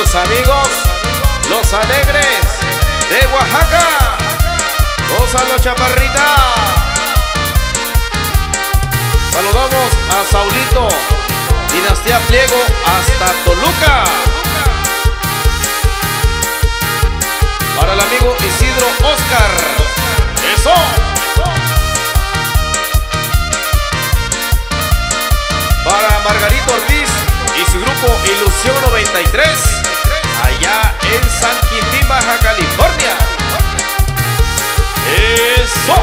sus amigos, los alegres de Oaxaca. Gózalo, chaparrita. Saludamos a Saulito, Dinastía Pliego, hasta Toluca. Para el amigo Isidro Oscar. ¡Eso! Para Margarito Ortiz y su grupo Ilusión 93, allá en San Quintín, Baja California. ¡Eso!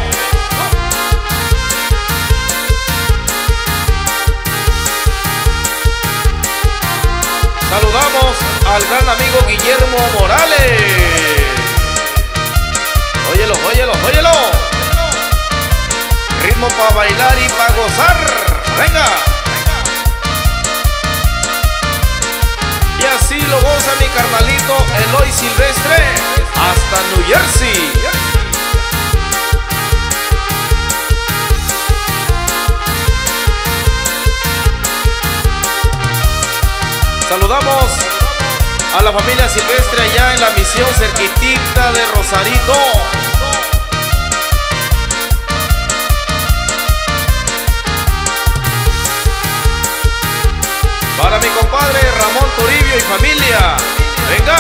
Saludamos al gran amigo Guillermo Morales. Óyelo, óyelo, óyelo. Ritmo para bailar y para gozar. Venga. Y así lo goza mi carnalito Eloy Silvestre hasta New Jersey. Saludamos a la familia Silvestre allá en la misión cerquitita de Rosarito. Para mi compadre Ramón Toribio y familia. Venga.